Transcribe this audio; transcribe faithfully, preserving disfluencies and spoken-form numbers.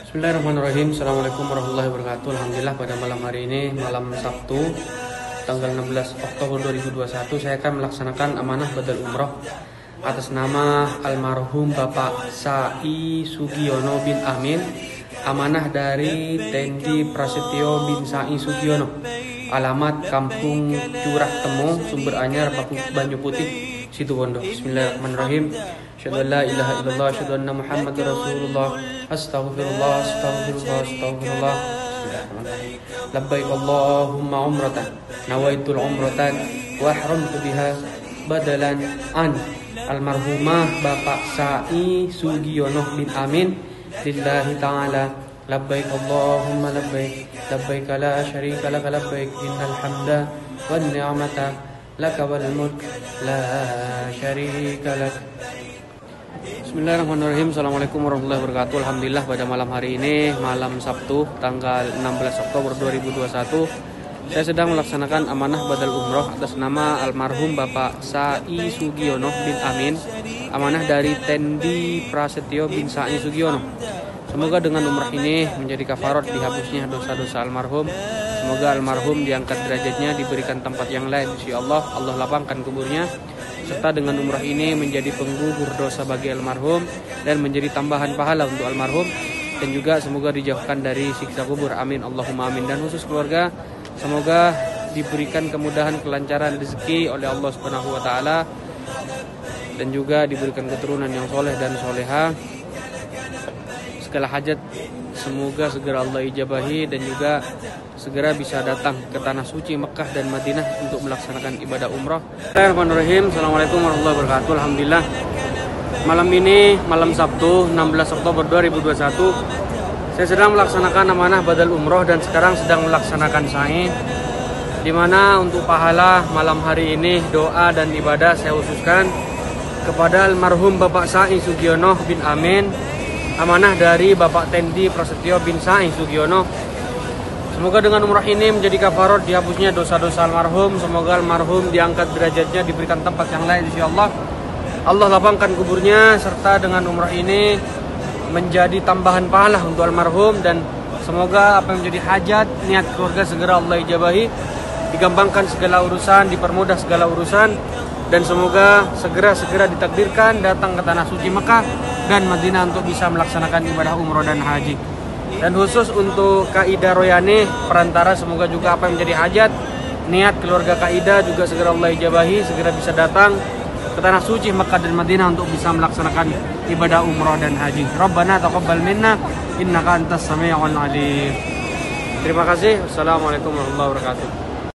Bismillahirrahmanirrahim. Assalamualaikum warahmatullahi wabarakatuh. Alhamdulillah pada malam hari ini, malam Sabtu tanggal enam belas Oktober dua ribu dua puluh satu, saya akan melaksanakan amanah badal umroh atas nama almarhum Bapak Sai Sugiono bin Amin, amanah dari Tendi Prasetyo bin Sai Sugiono, alamat Kampung Curah Temu, Sumber Anyar, Banyu Putih, Situbondo. Bismillahirrahmanirrahim. Asyhadu an la ilaha illallah, asyhadu anna Muhammadar Rasulullah, astaghfirullah, astaghfirullah, astaghfirullah. Labbaik Allahumma umratan, nawaitul umratan wa ahramtu biha badalan an almarhumah Bapak Sai Sugiono bin Amin lillahi ta'ala. Labbaik Allahumma labbaik, labbaik la syarika laka labbaik, innal hamda wan ni'mata laka wal mulk la syarika lak. Bismillahirrahmanirrahim. Assalamualaikum warahmatullahi wabarakatuh. Alhamdulillah pada malam hari ini, malam Sabtu tanggal enam belas Oktober dua ribu dua puluh satu, saya sedang melaksanakan amanah badal umroh atas nama almarhum Bapak Sai Sugiono bin Amin, amanah dari Tendi Prasetyo bin Sai Sugiono. Semoga dengan umrah ini menjadi kafarat dihapusnya dosa-dosa almarhum. Semoga almarhum diangkat derajatnya, diberikan tempat yang lain di sisi Allah, Allah lapangkan kuburnya, serta dengan umrah ini menjadi penggugur dosa bagi almarhum dan menjadi tambahan pahala untuk almarhum, dan juga semoga dijauhkan dari siksa kubur. Amin Allahumma amin. Dan khusus keluarga, semoga diberikan kemudahan, kelancaran rezeki oleh Allah Subhanahu wa taala, dan juga diberikan keturunan yang soleh dan soleha. Segala hajat semoga segera Allah ijabahi, dan juga segera bisa datang ke tanah suci Mekah dan Madinah untuk melaksanakan ibadah umrah. Bismillahirrahmanirrahim. Assalamualaikum warahmatullahi wabarakatuh. Alhamdulillah malam ini, malam Sabtu enam belas Oktober dua ribu dua puluh satu, saya sedang melaksanakan amanah badal umroh dan sekarang sedang melaksanakan sa'i, dimana untuk pahala malam hari ini doa dan ibadah saya khususkan kepada almarhum Bapak Sai Sugiono bin Amin, amanah dari Bapak Tendi Prasetyo bin Sai Sugiono. Semoga dengan umrah ini menjadi kafarat dihapusnya dosa-dosa almarhum. Semoga almarhum diangkat derajatnya, diberikan tempat yang lain insya Allah, Allah lapangkan kuburnya, serta dengan umrah ini menjadi tambahan pahala untuk almarhum. Dan semoga apa yang menjadi hajat niat keluarga segera Allah ijabahi, digampangkan segala urusan, dipermudah segala urusan, dan semoga segera-segera ditakdirkan datang ke tanah suci Mekah dan Madinah untuk bisa melaksanakan ibadah umroh dan haji. Dan khusus untuk Kaidah Royani perantara, semoga juga apa yang menjadi hajat niat keluarga Kaidah juga segera Allah ijabahi, segera bisa datang ke tanah suci Mekah dan Madinah untuk bisa melaksanakan ibadah umroh dan haji. Rabbana taqabbal minna innaka antas sami'ul alim. Terima kasih. Wassalamualaikum warahmatullahi wabarakatuh.